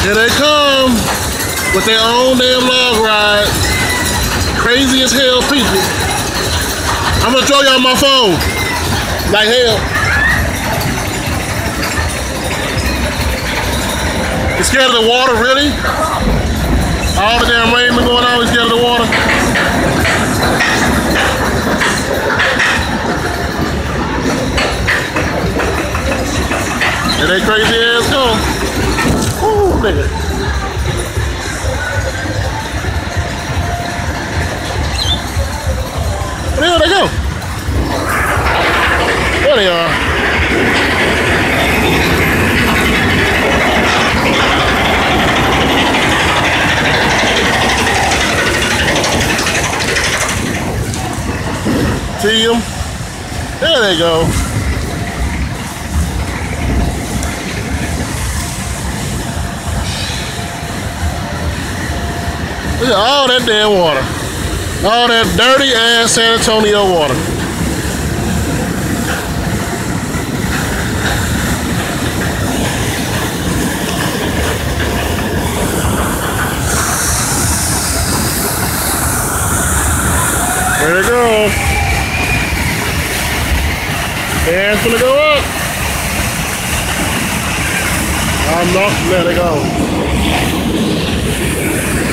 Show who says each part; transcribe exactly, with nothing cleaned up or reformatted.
Speaker 1: Here they come with their own damn log ride. Crazy as hell people. I'm gonna show y'all my phone. Like hell. You scared of the water, really? All the damn rain been going on, you scared of the water? Here they crazy ass go. Ooh, nigga. There they go. There they are. See them? There they go. Look at all that damn water. All that dirty ass San Antonio water. There it goes. And it's gonna go up. I'm not, let it go.